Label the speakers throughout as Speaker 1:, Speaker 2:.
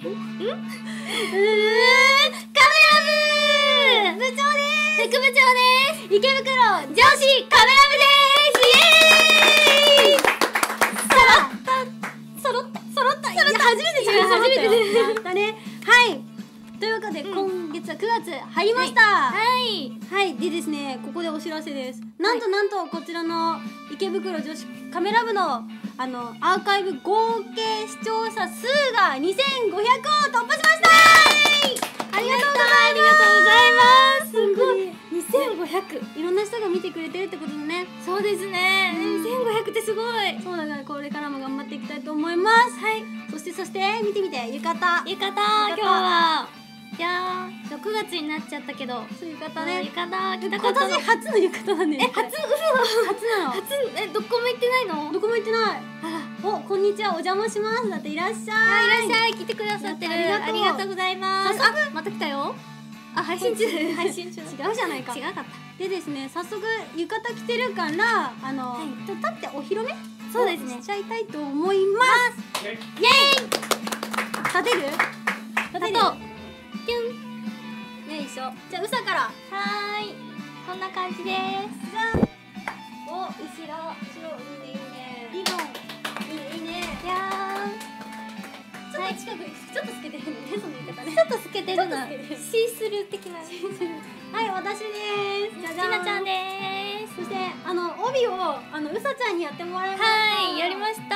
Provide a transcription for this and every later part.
Speaker 1: 部長です。副部長です。池袋女子カメラ部です。イエーイ。揃った。いや、初めてやったね。はい。というわけで、今月は9月入りました。はい。でですね、ここでお知らせです。なんとこちらの池袋女子カメラ部のアーカイブ合計視聴者数が2500を突破しました。ありがとうございます。すごい。2500。いろんな人が見てくれてるってことだね。そうですね。2500ってすごい。そうだからこれからも頑張っていきたいと思います。はい。そして見て浴衣。今日は。いやー、9月になっちゃったけど、そう浴衣ね。浴衣着たかったの。今年初の浴衣なんだよね。初なの。どこも行ってないの？どこも行ってない。お、こんにちは、お邪魔します。だっていらっしゃい。いらっしゃい。来てくださってる。ありがとうございます。また来たよ。配信中。違うじゃないか。違かった。でですね、早速浴衣着てるから、立ってお披露目？そうですね。しちゃいたいと思います。イエーイ。立てる？キュン。よいしょ。じゃあうさから。はーい。こんな感じです。じゃん。お、後ろいいね。リボンいいね。いやー。ちょっと近くにちょっと透けてるね。その言い方ね。ちょっと透けてるな。シースルー的な。はい、私です。じゃじゃん。ちなちゃんです。そして帯をうさちゃんにやってもらいました。はい、やりました。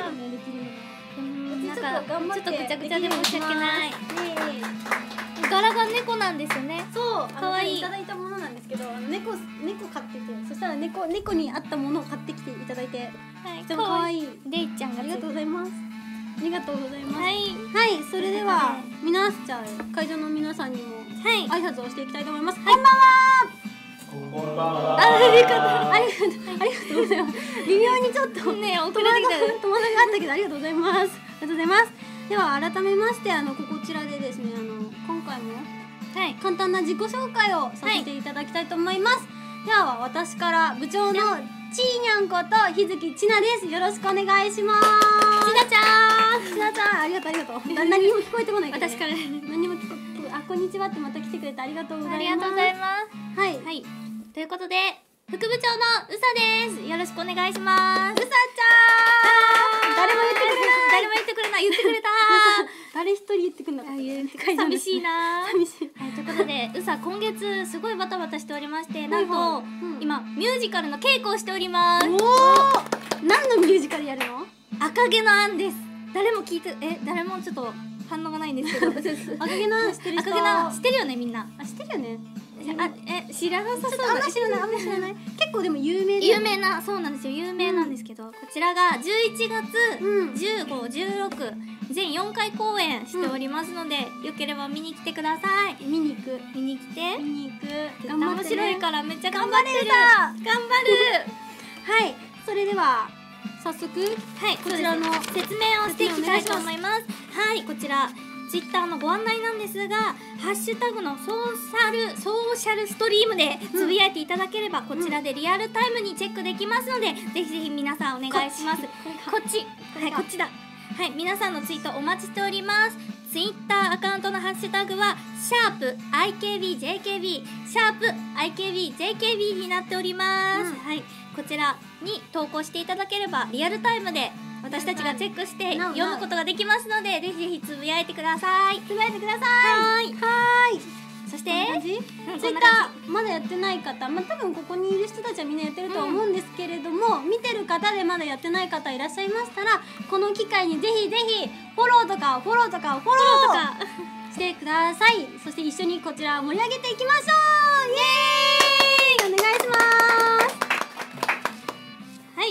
Speaker 1: すごいね、できるの。ちょっとぐちゃぐちゃで申し訳ない。柄が猫なんですよね。そう、可愛い。いただいたものなんですけど、猫飼ってて、そしたら猫に合ったものを買ってきていただいて、とても可愛いレイちゃんがありがとうございます。ありがとうございます。はい、それでは会場の皆さんにも挨拶をしていきたいと思います。こんばんは。こんばんは。ありがとうございます。微妙にちょっとね、遅れてきた戸惑いがあったけど、ありがとうございます。では改めまして、こちらでですね、今回も簡単な自己紹介をさせていただきたいと思います。では私から部長のちーにゃんこと日月ちなです。よろしくお願いします。ちなちゃん、ありがとう。何にも聞こえてこないけど、私から何にも聞こえて、こんにちはってまた来てくれてありがとうございます。ありがとうございます。はい。ということで副部長のうさです。よろしくお願いします。うさちゃん。誰も言ってくれない。言ってくれた。誰一人言ってくんなかった。寂しいな。ということで、うさ今月すごいバタバタしておりまして、なんと今ミュージカルの稽古をしております。おお。何のミュージカルやるの？赤毛のアンです。誰もちょっと反応がないんですけど。赤毛のアン知ってる人？赤毛のアン知ってるよね、みんな。知ってるよね。知らなさそうだ。あんま知らない。結構でも有名な、そうなんですよ。有名なんですけど、こちらが11月15、16全4回公演しておりますので、よければ見に来てください。見に来て。面白いからめっちゃ頑張ってる。頑張る。はい、それでは早速こちらの説明をしていきたいと思います。はい、こちらツイッターのご案内なんですが、ハッシュタグのソーシャルストリームでつぶやいていただければ、こちらでリアルタイムにチェックできますので、ぜひ皆さんお願いします。こっちだ。はい、皆さんのツイートお待ちしております。ツイッターアカウントのハッシュタグは#IKBJKB になっております。はい、こちらに投稿していただければリアルタイムで私たちがチェックして読むことができますので、ぜひつぶやいてください。はい。そしてツイッターまだやってない方、多分ここにいる人たちはみんなやってるとは思うんですけれども、見てる方でまだやってない方いらっしゃいましたら、この機会にぜひフォローとかしてください。そして一緒にこちら盛り上げていきましょう。イエーイ。お願いします。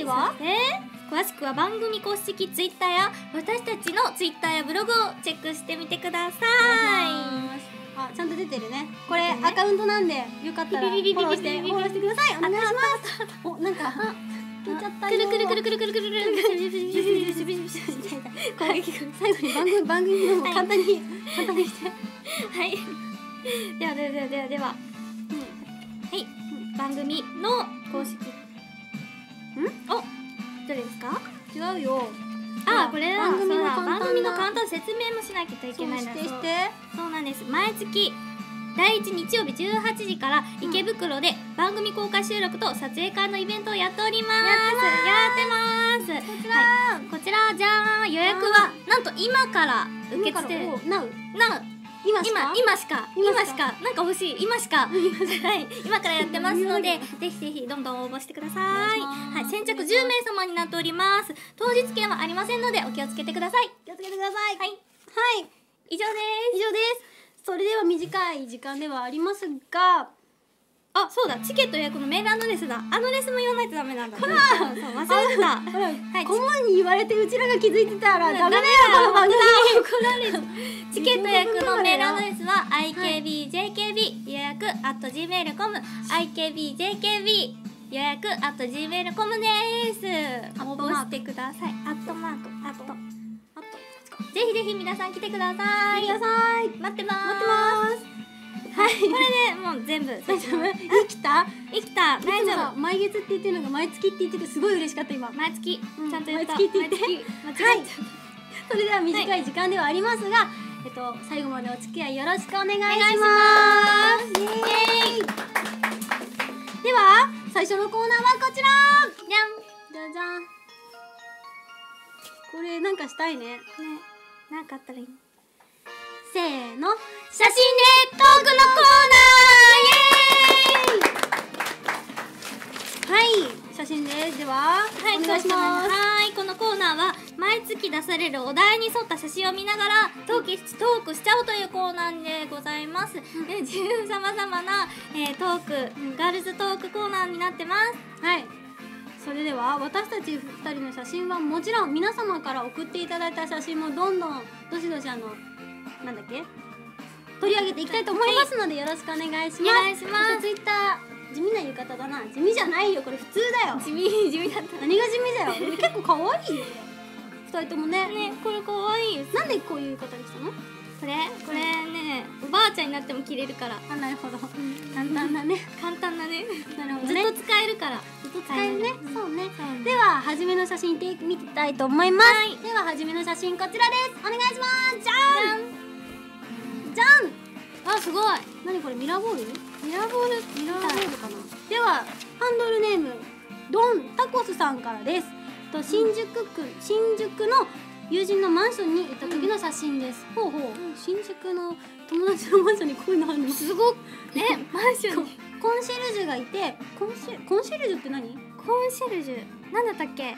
Speaker 1: はい。詳しくは番組公式ツイッターや私たちのツイッターやブログをチェックしてみてください。ちゃんと出てるね。これアカウントなんで、よかったらフォローしてください。お願いします。お、なんか聞いちゃったよ。くる攻撃が最後に番組の簡単にして。はい。でははい、番組の公式どれですか？違うよ。これだ。番組の簡単説明もしないなきゃいけないんだ。
Speaker 2: そうして
Speaker 1: そうなんです。毎月第1日曜日18時から池袋で番組公開収録と撮影会のイベントをやっております。やってます。こちら、はい、こちらじゃーん、予約はなんと今から受け付ける。今しかなんか欲しい、今しかはい今からやってますので、ぜひぜひどんどん応募してください。はい、先着10名様になっております。当日券はありませんのでお気をつけてください。
Speaker 2: 気をつけてください。
Speaker 1: はい、以上です。
Speaker 2: それでは短い時間ではありますが、
Speaker 1: あ、そうだ、チケット予約のメールアドレスだ。あのレスも言わないとダメなんだ。そう、忘れてた。はい、
Speaker 2: 顧問に言われてうちらが気づいてたらダメだよ、この番組。
Speaker 1: 怒られる。チケット予約のメールアドレスは ikbjkb 予約 @gmail.com ikbjkb 予約 @gmail.com です。応募してください。ぜひぜひ皆さん来てください。
Speaker 2: 待ってます。
Speaker 1: はい、これでもう全部
Speaker 2: 大丈夫？生きた？
Speaker 1: 大丈夫。
Speaker 2: 毎月って言ってるのが毎月って言っててすごい嬉しかった今。
Speaker 1: 毎月ちゃんと言った。
Speaker 2: 毎月って言って。はい。それでは短い時間ではありますが、最後までお付き合いよろしくお願いします。イエーイ。では最初のコーナーはこちら。じゃん。じゃじゃん。これなんかしたいね。
Speaker 1: なんかあったらいい。
Speaker 2: せーの、
Speaker 1: 写真でトークのコー
Speaker 2: ナー。はい、写真です。では、お願いします。
Speaker 1: はい、このコーナーは毎月出されるお題に沿った写真を見ながらトークしちゃおうというコーナーでございます。自由さまざまな、トーク、ガールズトークコーナーになってます。
Speaker 2: はい。それでは私たち2人の写真はもちろん皆様から送っていただいた写真もどんどんどしどしなんだっけ取り上げていきたいと思いますので、よろしくお願いします。
Speaker 1: お願いします。
Speaker 2: ツイッター地味な言い方だな。地味じゃないよ、これ普通だよ。
Speaker 1: 地味だった。
Speaker 2: 何が地味だよ。結構可愛いよ2人ともね。
Speaker 1: これ可愛いです。
Speaker 2: なんでこういう言い方にしたの？
Speaker 1: これね、おばあちゃんになっても着れるから。
Speaker 2: あ、なるほど。簡単だね。
Speaker 1: 簡単だね。
Speaker 2: なるほどね。
Speaker 1: ずっと使えるから。
Speaker 2: ずっと使えるね。そうね。では初めの写真見てたいと思います。では初めの写真こちらです。お願いします。じゃん。じゃん。
Speaker 1: あ、すごい。
Speaker 2: 何これ、ミラーボール？ミラーボールかな。ではハンドルネームドンタコスさんからです。新宿の友人のマンションに行った時の写真です。ほうほう。新宿の友達のマンションにこういうのあるの？
Speaker 1: すごっね。マンションに
Speaker 2: コンシェルジュがいて、コンシェルジュって何？
Speaker 1: コンシェルジュなんだったっけ？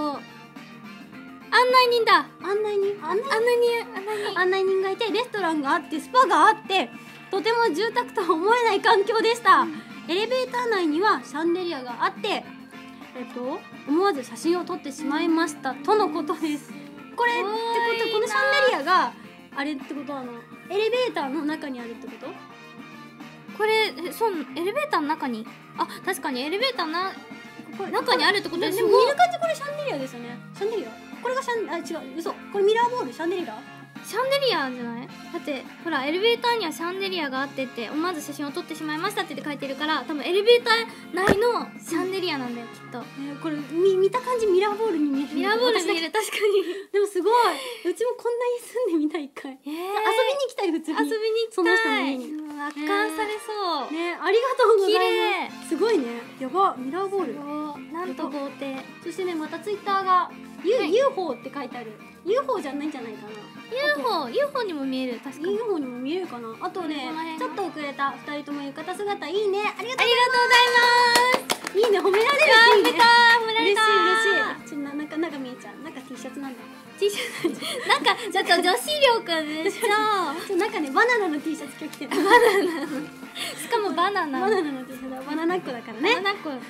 Speaker 1: 案内人だ。案内人がいて、レストランがあって、スパがあって、
Speaker 2: とても住宅とは思えない環境でした。エレベーター内にはシャンデリアがあって、思わず写真を撮ってしまいましたとのことです。これってこと、このシャンデリアがあれってことはエレベーターの中にあるってこと？
Speaker 1: これそう、エレベーターの中に、あ、確かにエレベーターの中にあるってことです。
Speaker 2: でも見る感じこれシャンデリアですよね。シャンデリア？これが違う、嘘。これミラーボール、シャンデリア？
Speaker 1: シャンデリアじゃない？だってほらエレベーターにはシャンデリアがあってって思わず写真を撮ってしまいましたって書いてるから、多分エレベーター内のシャンデリアなんだよ、きっと。
Speaker 2: これ見た感じミラーボールに見える。
Speaker 1: ミラーボールに見える。確かに。
Speaker 2: でもすごい、うちもこんなに住んでみたい。一回遊びに来たい。普通に
Speaker 1: 遊びに来たい。
Speaker 2: その人の家に
Speaker 1: 圧巻されそう
Speaker 2: ね。ありがとうございます。
Speaker 1: 綺麗。
Speaker 2: すごいね。やば、ミラーボール。
Speaker 1: なんと豪邸。
Speaker 2: そしてね、またツイッターが UFO って書いてある。UFO じゃないんじゃないかな。
Speaker 1: UFO にも見える。確かに
Speaker 2: UFO にも見えるかな。あとね、ちょっと遅れた2人とも浴衣姿いいね。ありがとうございます。いいね、褒められる。
Speaker 1: 褒められた。
Speaker 2: 嬉しい。ちょっと中見えちゃう。中 T シャツなんだ。
Speaker 1: T シャツなんかちょっと女子力でしょ。
Speaker 2: 中ね、バナナの T シャツ今日着てる。
Speaker 1: しかもバナナ
Speaker 2: の T シャツはバナナっ子だからね。
Speaker 1: バナナっ子。はい。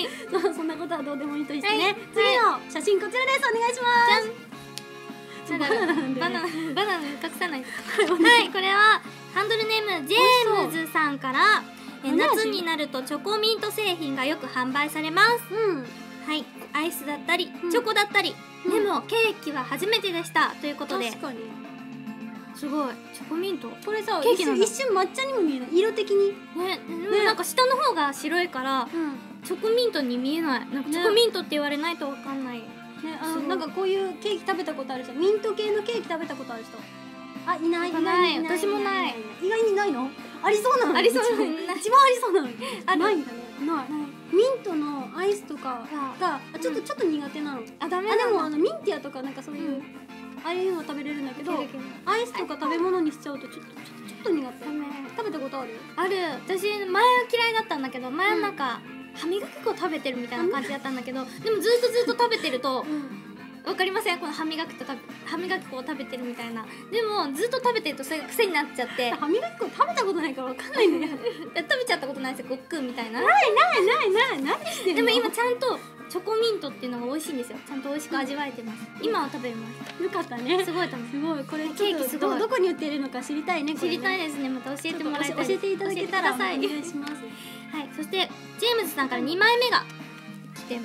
Speaker 2: そんなことはどうでもいいとしてね。次の写真こちらです。お願いします。
Speaker 1: バナナ隠さない。はい、これはハンドルネームジェームズさんから、夏になるとチョコミント製品がよく販売されます。はい、アイスだったりチョコだったり、でもケーキは初めてでしたということで。
Speaker 2: 確かに
Speaker 1: すごい、チョコミント。
Speaker 2: これさ、一瞬抹茶にも見えない。色的に
Speaker 1: ね。なんか下の方が白いからチョコミントに見えない。なんかチョコミントって言われないとわかんない。
Speaker 2: なんかこういうケーキ食べたことある人、ミント系のケーキ食べたことある人。 あ、いない。
Speaker 1: ない私もない。
Speaker 2: 意外にないの？ありそうなの。
Speaker 1: ありそうなの
Speaker 2: 一番ありそうなの。
Speaker 1: あ
Speaker 2: ないんだね。ない。ミントのアイスとかがちょっと苦手なの。
Speaker 1: あ、ダメ
Speaker 2: あ、で
Speaker 1: なんだ。
Speaker 2: もミンティアとかなんかそういうああいうのは食べれるんだけど、アイスとか食べ物にしちゃうとちょっと苦手。
Speaker 1: ダメ。
Speaker 2: 食べたことある？
Speaker 1: ある。私前は嫌いだったんだけど、前はなんか歯磨き粉食べてるみたいな感じだったんだけど、でもずっと食べてるとわかりません？この歯磨き粉を食べてるみたいな。でもずっと食べてるとそれが癖になっちゃって、
Speaker 2: 歯磨き粉食べたことないからわかんないんだよ。
Speaker 1: 食べちゃったことないですよ、ごっくんみたいな。
Speaker 2: ない何してんの？
Speaker 1: でも今ちゃんとチョコミントっていうのが美味しいんですよ。ちゃんと美味しく味わえてます。今は食べれます。
Speaker 2: よかったね。
Speaker 1: すごい楽しい。
Speaker 2: すごい。これ
Speaker 1: ケーキすごい。
Speaker 2: どこに売ってるのか知りたいね。
Speaker 1: 知りたいですね。また教えてもらいたい。
Speaker 2: 教えていただけたらお願
Speaker 1: 教えてください。
Speaker 2: いします。
Speaker 1: はい。そしてジェームズさんから2枚目が来て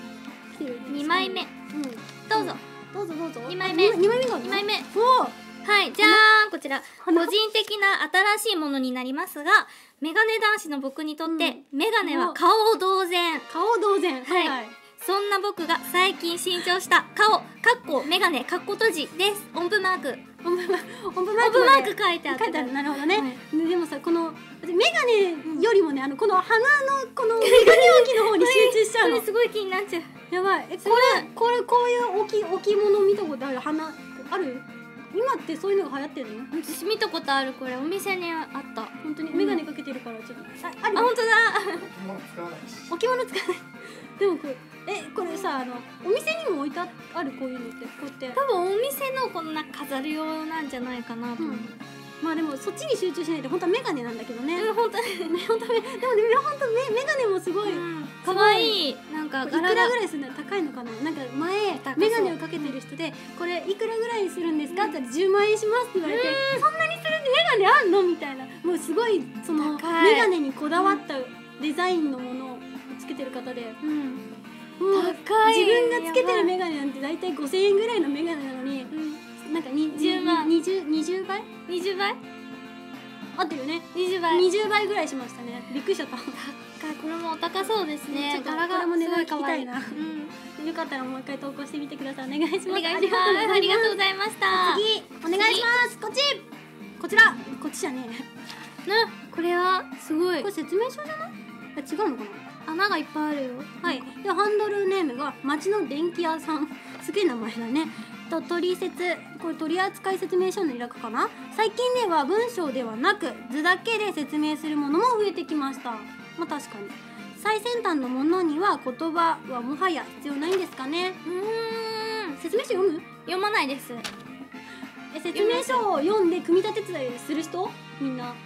Speaker 1: 2枚目。どうぞ。
Speaker 2: どうぞ。
Speaker 1: 2枚目。
Speaker 2: 2枚目が
Speaker 1: 2枚目。
Speaker 2: おお。
Speaker 1: はい、じゃーん、こちら個人的な新しいものになりますが、メガネ男子の僕にとってメガネは顔同然。
Speaker 2: 顔同然。
Speaker 1: はい。そんな僕が最近新調した顔メガネ閉じです。音符マーク
Speaker 2: 音符マ
Speaker 1: ーク書いてある。
Speaker 2: なるほどね。でもさ、このメガネよりもね、この鼻のこのメガネ置きの方に集中しちゃうの。
Speaker 1: これすごい気になっちゃう。
Speaker 2: やばい。こういう置物見たことある？鼻ある？今ってそういうのが流行ってるの？
Speaker 1: 私見たことある。これお店にあった。
Speaker 2: 本当にメガネかけてるからちょっと
Speaker 1: あ、本当だ。
Speaker 2: 置物使わない。でもこれさ、お店にも置いてある、こういうのってこうやって。
Speaker 1: 多分お店のこんな飾る用なんじゃないかなと思う。
Speaker 2: まあでもそっちに集中しないと本当はメガネなんだけどね。
Speaker 1: 本当に
Speaker 2: でも本当メガネもすごい
Speaker 1: 可愛い。なんか
Speaker 2: いくらぐらいするの？高いのかな？なんか前メガネをかけてる人で、これいくらぐらいするんですかって言ったら10万円しますって言われて、そんなにするメガネあんのみたいな。もうすごいそのメガネにこだわったデザインのものをつけてる方で、もう
Speaker 1: 高い。
Speaker 2: 自分がつけてるメガネなんて大体5000円ぐらいのメガネなのに、なんか
Speaker 1: 10万
Speaker 2: 20倍
Speaker 1: 20倍
Speaker 2: 合ってるよね。
Speaker 1: 20
Speaker 2: 倍ぐらいしましたね。びっくりしちゃった。
Speaker 1: これもお高そうですね。
Speaker 2: 柄がも値段聞きたいな。よかったらもう一回投稿してみてください。お願いします。
Speaker 1: お願いします。ありがとうございました。
Speaker 2: 次お願いします。こっちじゃねえ。
Speaker 1: これはすごい。
Speaker 2: これ説明書じゃない？違うのかな？
Speaker 1: 穴がいっぱいあるよ。
Speaker 2: はい。でハンドルネームが町の電気屋さん。すげえ名前だね。これ取扱説明書の略かな。最近では文章ではなく図だけで説明するものも増えてきました。まあ確かに最先端のものには言葉はもはや必要ないんですかね。説明書
Speaker 1: 読まないです。
Speaker 2: 説明書を読んで組み立てたりする人みんな。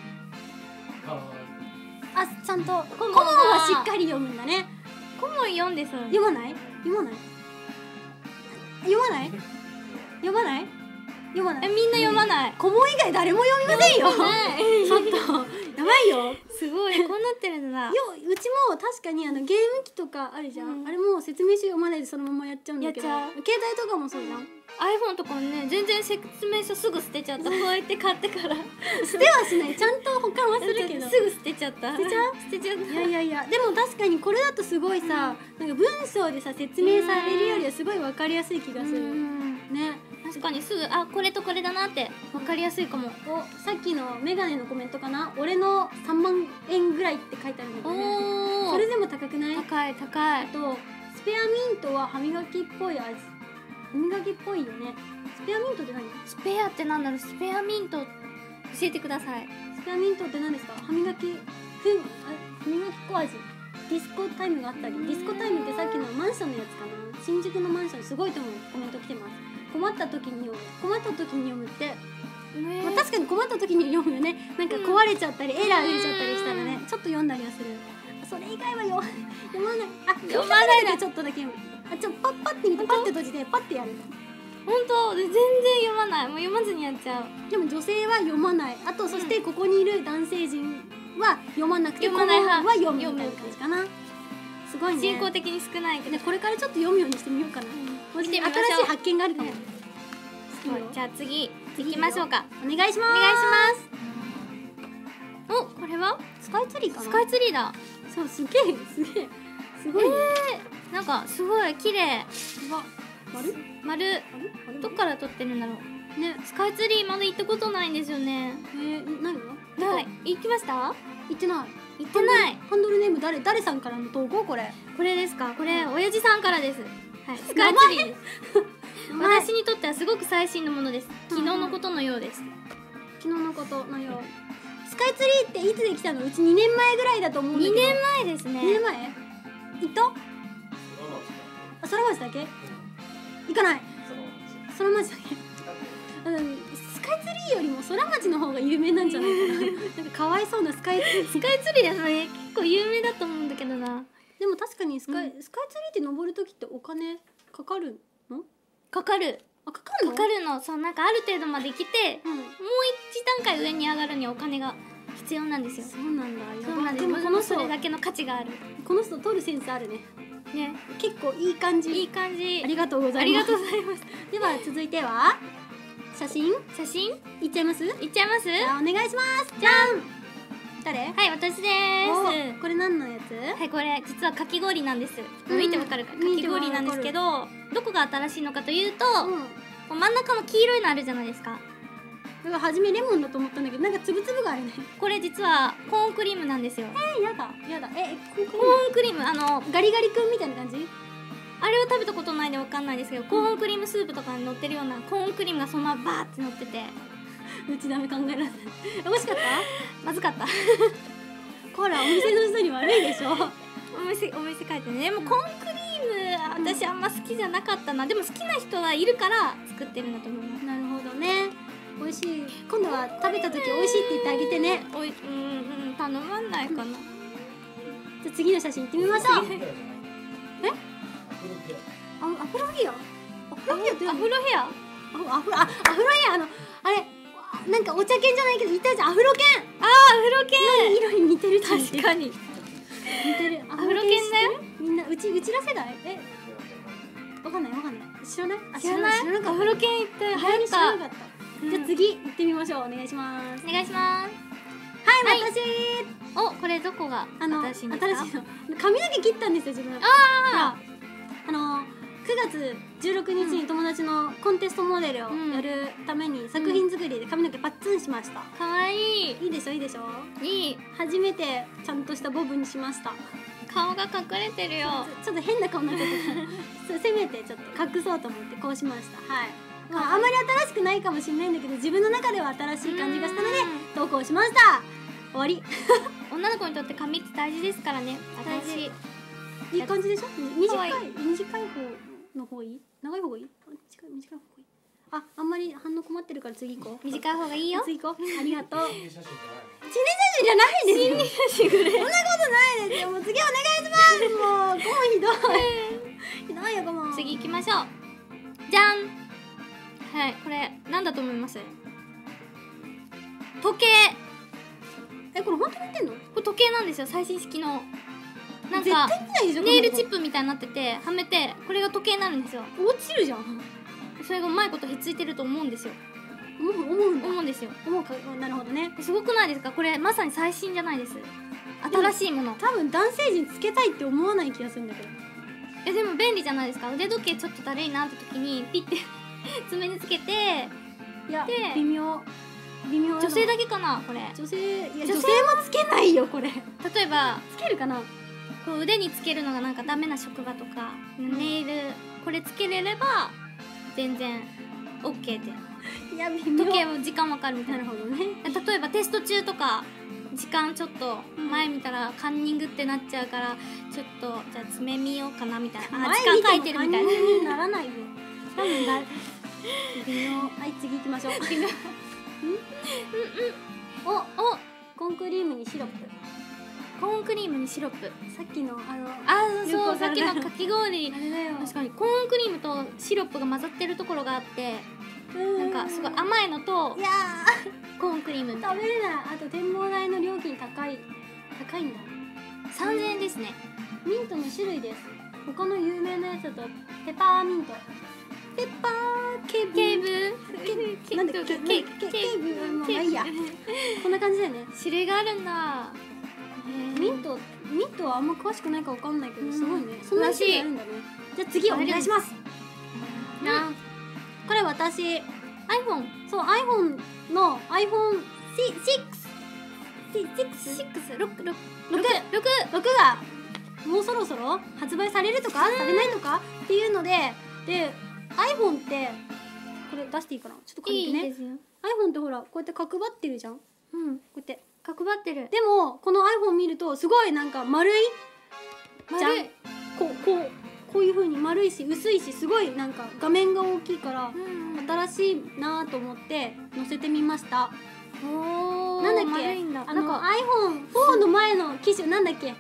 Speaker 2: ちゃんと顧問はしっかり読むんだね。
Speaker 1: 顧問読んでそう。
Speaker 2: 読まないみんな
Speaker 1: 読まない。
Speaker 2: 顧問以外誰も読みませんよ。ちょっとやばいよ。
Speaker 1: すごいこうなってるんだ。
Speaker 2: うちも確かにゲーム機とかあるじゃん。あれも説明書読まないでそのままやっちゃうんだけど、携帯とかもそうじゃん。
Speaker 1: iPhone とかもね、全然説明書すぐ捨てちゃった。こうやって買ってから
Speaker 2: 捨てはしない。ちゃんと保管はするけど
Speaker 1: すぐ捨てちゃった。
Speaker 2: 捨てちゃった。いやでも確かにこれだとすごいさ、なんか文章でさ説明されるよりはすごい分かりやすい気がするね。
Speaker 1: 確かにすぐこれとこれだなって分かりやすいかも。
Speaker 2: さっきのメガネのコメントかな。俺の3万円ぐらいって書いてあるんだけどね。それでも高くない？
Speaker 1: 高い。
Speaker 2: あとスペアミントは歯磨きっぽい味。歯磨きっぽいよね。スペアミントって何？
Speaker 1: スペアってなんだろう。スペアミント教えてください。
Speaker 2: スペアミントって何ですか？歯磨き粉味。ディスコタイムがあったり。ディスコタイムってさっきのマンションのやつかな。新宿のマンションすごいと思う。コメント来てます。困った時に読むって、確かに困った時に読むよね。なんか壊れちゃったりエラー出ちゃったりしたらね、ちょっと読んだりはする。それ以外は読まない。読まないでちょっとだけ読む。パッて見てパッて閉じてパッてやる。
Speaker 1: 本当全然読まない。もう読まずにやっちゃう。
Speaker 2: でも女性は読まない。あとそしてここにいる男性陣は読まなくて、
Speaker 1: 読まない派
Speaker 2: は読むみたいな感じかな。すごいね。
Speaker 1: 人口的に少ないけど、
Speaker 2: これからちょっと読むようにしてみようかな。新しい発見があるかも。
Speaker 1: じゃあ次行きましょうか。
Speaker 2: お願いします。
Speaker 1: これは
Speaker 2: スカイツリーかな。
Speaker 1: スカイツリーだ。
Speaker 2: そう、すごいね。
Speaker 1: なんかすごい綺麗。
Speaker 2: 丸
Speaker 1: どっから撮ってるんだろう。
Speaker 2: ね。
Speaker 1: スカイツリーまだ行ったことないんですよね。
Speaker 2: 何の？
Speaker 1: はい行きました？
Speaker 2: 行ってない。
Speaker 1: 行ってない。
Speaker 2: ハンドルネーム誰さんからの投稿これ？
Speaker 1: これですか？これ親父さんからです。はい、スカイツリーです。私にとってはすごく最新のものです。昨日のことのようです。
Speaker 2: 昨日のことのよう。スカイツリーっていつできたの？うち2年前ぐらいだと思うんだけど。
Speaker 1: 2年前ですね。
Speaker 2: 2年前？行った？空町だけ？行かない。空町だけ。スカイツリーよりも空町の方が有名なんじゃないかな。なんかかわいそうなスカイツリー。
Speaker 1: スカイツリーですね。結構有名だと思うんだけどな。
Speaker 2: でも確かにスカイツリーって登るときってお金かかるの？
Speaker 1: かかる。
Speaker 2: あ、かかるの？
Speaker 1: かかるの。そう、なんかある程度まで来て、もう一段階上に上がるにはお金が必要なんですよ。
Speaker 2: そうなんだ。
Speaker 1: そうなんです。でもこのそれだけの価値がある。
Speaker 2: この人取るセンスあるね。
Speaker 1: ね、
Speaker 2: 結構いい感じ。
Speaker 1: いい感じ。
Speaker 2: ありがとうございます。
Speaker 1: ありがとうございます。
Speaker 2: では続いては写真いっちゃいます？
Speaker 1: いっちゃいます？
Speaker 2: じゃあお願いします。じゃん。誰？
Speaker 1: はい、私です。
Speaker 2: これ何のやつ？
Speaker 1: はい、これ実はかき氷なんです。見てわかるか？かき氷なんですけど、どこが新しいのかというと、真ん中の黄色いのあるじゃないですか。
Speaker 2: 初めレモンだと思ったんだけど、なんかつぶつぶがあるね。
Speaker 1: これ実はコーンクリームなんですよ。
Speaker 2: やだ。
Speaker 1: コーンクリーム、
Speaker 2: ガリガリ君みたいな感じ？
Speaker 1: あれを食べたことないんでわかんないですけど、コーンクリームスープとかに乗ってるようなコーンクリームがそのままバーって乗ってて、
Speaker 2: うちダメ考えられない。美味しかった？
Speaker 1: まずかった。
Speaker 2: ほら、お店の人に悪いでしょ。
Speaker 1: お店書いてね。でもコーンクリーム私あんま好きじゃなかったな。でも好きな人はいるから作ってるんだと思います。
Speaker 2: なるほどね。美味しい。今度は食べた時美味しいって言ってあげてね。
Speaker 1: 頼まないかな。
Speaker 2: じゃあ次の写真行ってみましょう。アフロヘア。アフロヘアって？
Speaker 1: アフロヘア？
Speaker 2: アフロヘア、あれなんかお茶犬じゃないけどいたじゃん。アフロ犬。
Speaker 1: アフロ犬。
Speaker 2: 色に似てる。
Speaker 1: 確かに似
Speaker 2: てる。
Speaker 1: アフロ犬だよ。
Speaker 2: みんなうちら世代？わかんない。知らない？
Speaker 1: 知らない？アフロ犬って流行った。
Speaker 2: 知らなかった。じゃあ次行ってみましょう。お願いします。
Speaker 1: お願いします。
Speaker 2: はい、私。
Speaker 1: お、これどこが新しいんですか？
Speaker 2: 新しいの。髪の毛切ったんですよ、自分。9月16日に友達のコンテストモデルをやるために作品作りで髪の毛パッツンしました。
Speaker 1: かわいい。
Speaker 2: いいでしょ？いい。
Speaker 1: い。
Speaker 2: 初めてちゃんとしたボブにしました。
Speaker 1: 顔が隠れてるよ。
Speaker 2: ちょっと変な顔になっちゃった。せめてちょっと隠そうと思ってこうしました。はい。あまり新しくないかもしれないんだけど、自分の中では新しい感じがしたので投稿しました。終わり。
Speaker 1: 女の子にとって髪って大事ですからね。
Speaker 2: 大事。いい感じでしょ？短い方の方いい？長い方がいい？短い方がいい？あんまり反応困ってるから次行こう。
Speaker 1: 短い方がいいよ。
Speaker 2: 次行こう。ありがとう。心理写真じゃないですよ。心理写真ぐらい。そんなことないですよ。もう次お願いします。もう顧問ひどい。ひどいよ顧問。
Speaker 1: 次行きましょう。じゃん。はい、これなんだと思います？時計。
Speaker 2: これ本当に言ってんの？こ
Speaker 1: れ時計なんですよ。最新式のなん
Speaker 2: 絶
Speaker 1: か
Speaker 2: 対見ないでしょ。
Speaker 1: ネイルチップみたいになってて、はめてこれが時計になるんですよ。
Speaker 2: 落ちるじゃん。
Speaker 1: それがうまいことひっついてると思うんですよ。思うんですよ。
Speaker 2: なるほどね。
Speaker 1: すごくないですか？これまさに最新じゃないです。新しいもの。
Speaker 2: 多分男性陣つけたいって思わない気がするんだけど。
Speaker 1: でも便利じゃないですか。腕時計ちょっとだるいなって時にピッて爪につけて。
Speaker 2: いや微妙。
Speaker 1: 女性だけかなこれ。
Speaker 2: 女性もつけないよこれ。
Speaker 1: 例えば
Speaker 2: つけるかな。
Speaker 1: こう腕につけるのがなんかダメな職場とか、ネイルこれつけれれば全然 OK で。
Speaker 2: いや微妙。
Speaker 1: 時計も時間わかるみたいな。
Speaker 2: なるほどね。
Speaker 1: 例えばテスト中とか時間ちょっと前見たらカンニングってなっちゃうから、ちょっとじゃあ爪見ようかなみたいな。時間書いてるみたいな。
Speaker 2: カンニングにならないよ。多分だ。微妙。はい、次行きましょう。コーンクリームにシロップ。
Speaker 1: コーンクリームにシロップ。
Speaker 2: さっきの
Speaker 1: そう、さっきのかき氷。
Speaker 2: あれだよ。
Speaker 1: 確かにコーンクリームとシロップが混ざってるところがあって、なんかすごい甘いのとコーンクリーム
Speaker 2: 食べれない。あと展望台の料金高いんだ。
Speaker 1: 3000円ですね。
Speaker 2: ミントの種類です。他の有名なやつだとペパーミント、ペッパーケーブなんだっけ、ケーブ、まあいいや。こんな感じだよね。
Speaker 1: 種類があるんだ。
Speaker 2: ミントはあんま詳しくないかわかんないけど、すごいね。そんな種類あるんだね。じゃあ次お願いします。これ私 iPhone そう iPhone の iPhone6 6がもうそろそろ発売されるとかされないとかっていうので iPhone ってこれ出していいかな、ちょっと借りてね。
Speaker 1: いいですよ。
Speaker 2: iPhone ってほらこうやって角張ってるじゃん、こ
Speaker 1: うん、
Speaker 2: うやって
Speaker 1: 角張ってる。
Speaker 2: でもこの iPhone 見るとすごいなんか丸いじゃん、こういう風に丸いし薄いしすごいなんか画面が大きいから、新しいなと思って載せてみました。
Speaker 1: おー、
Speaker 2: なんだっけ、
Speaker 1: なんか
Speaker 2: iPhone4 の前の機種なんだっけ、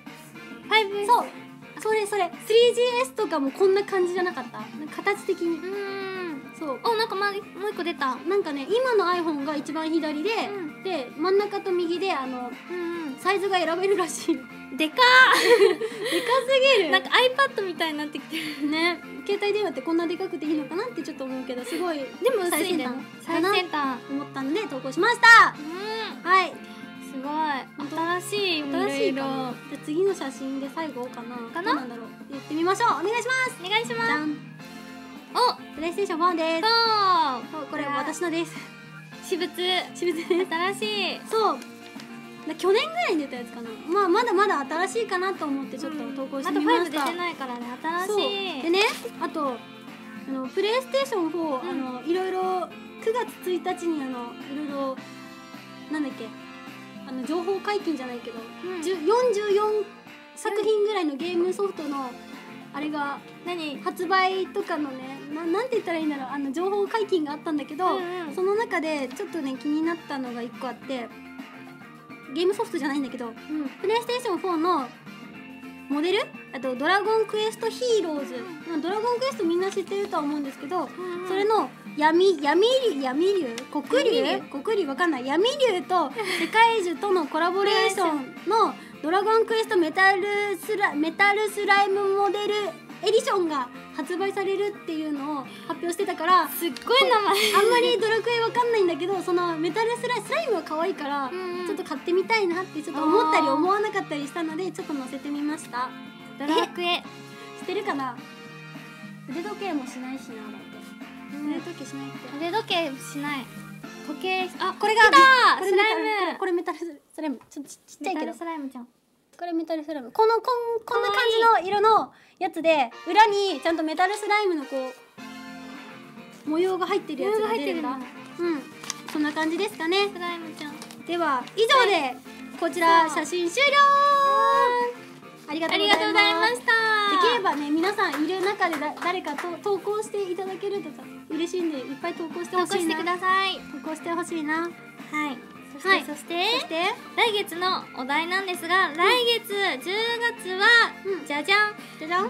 Speaker 1: 5S。
Speaker 2: そうそれ 3GS とかもこんな感じじゃなかった？なんか形的にそう
Speaker 1: お、なんかもう一個出た。
Speaker 2: なんかね今の iPhone が一番左で、で真ん中と右でサイズが選べるらしい。
Speaker 1: でか
Speaker 2: でかすぎる。
Speaker 1: なんか iPad みたいになってきてる
Speaker 2: ね、携帯電話ってこんなでかくていいのかなってちょっと思うけど、すごい
Speaker 1: でも薄いんだよ。最先端
Speaker 2: 思ったので投稿しました。はい、
Speaker 1: すごい新しい色々。
Speaker 2: じゃあ次の写真で最後かなどうなんだろう、言ってみましょう。お願いします。
Speaker 1: お願いします。
Speaker 2: じゃん、
Speaker 1: お、
Speaker 2: プレイステーション4です。そうこれ私のです。
Speaker 1: 私物
Speaker 2: です
Speaker 1: 新しい。
Speaker 2: そう去年ぐらいに出たやつかな。まあまだまだ新しいかなと思ってちょっと投稿してみました。
Speaker 1: あと5出てないからね、新しい。
Speaker 2: でね、あとプレイステーション4、いろいろ9月1日にいろいろなんだっけ情報解禁じゃないけど、44作品ぐらいのゲームソフトのあれが発売とかのね、なんて言ったらいいんだろう、情報解禁があったんだけど、その中でちょっとね気になったのが1個あって、ゲームソフトじゃないんだけど、プレイステーション4のモデル、あとドラゴンクエストヒーローズ、ドラゴンクエストみんな知ってるとは思うんですけど、それの闇竜黒竜わかんない、闇竜と世界樹とのコラボレーションのドラゴンクエストメタルスライムモデルエディションが発売されるっていうのを発表してたから、
Speaker 1: すっごい名前。
Speaker 2: あんまりドラクエわかんないんだけど、そのメタルスライムは可愛いからちょっと買ってみたいなってちょっと思ったり思わなかったりしたのでちょっと載せてみました。
Speaker 1: ドラクエ
Speaker 2: 知ってるかな。腕時計もしないしな、だって腕時計しないって。
Speaker 1: 腕時計しない。時計、あ、
Speaker 2: これが
Speaker 1: スライム。
Speaker 2: これメタルスライム、ちょっとちっちゃいけど、
Speaker 1: メタルスライムちゃん。
Speaker 2: これメタルスライム、こんな感じの色のやつで、裏にちゃんとメタルスライムのこう模様が入ってるやつが出るんだ。そんな感じですかね。
Speaker 1: スライムちゃん。
Speaker 2: では以上でこちら写真終了。ありがとうございました。できればね皆さんいる中で誰かと投稿していただけるとさ嬉しいんで、いっぱい投稿してほしいな。
Speaker 1: 投稿してください。
Speaker 2: 投稿してほしいな。はい。
Speaker 1: そして来月のお題なんですが、来月10月はじゃじゃん苦手な